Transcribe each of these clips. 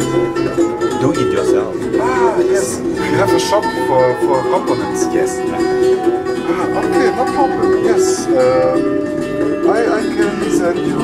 Do it yourself. Ah, yes. You have a shop for components. Yes. Okay, no problem. Yes. I can send you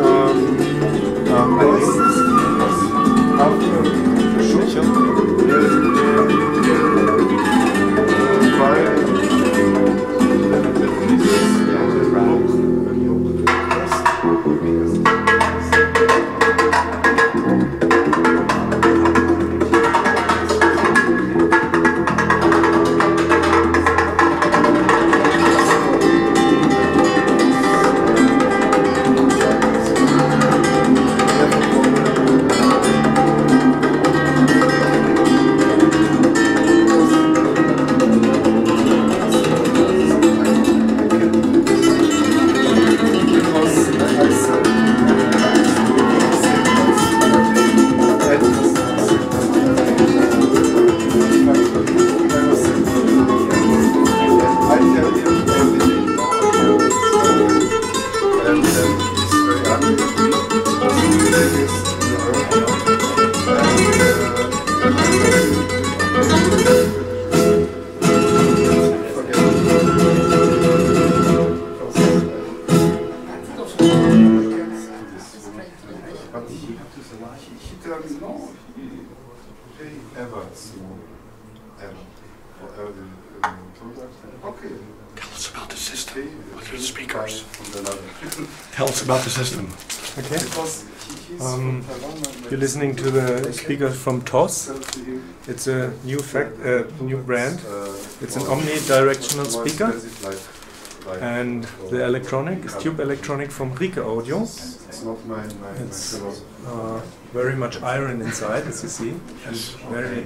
Tell us about the system. What are the speakers? Tell us about the system. Okay. You're listening to the speakers from TOS. It's a new brand. It's an omnidirectional speaker. And the electronic is tube electronic from Rieke Audio. It's very much iron inside, as you see, and very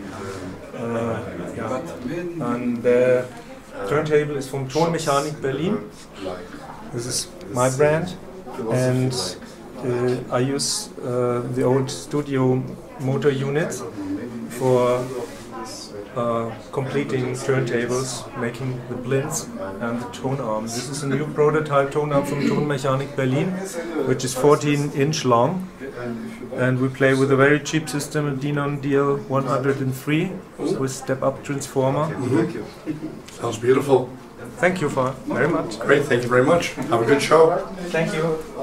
And the turntable is from Tonmechanik Berlin. This is my brand, and I use the old studio motor units for completing turntables, making the plinths and the tone arm. This is a new prototype tone arm from Tonmechanik Berlin, which is 14-inch long, and we play with a very cheap system, a Denon DL103 with step-up transformer. Sounds beautiful. Thank you very much. Great, thank you very much. Have a good show. Thank you.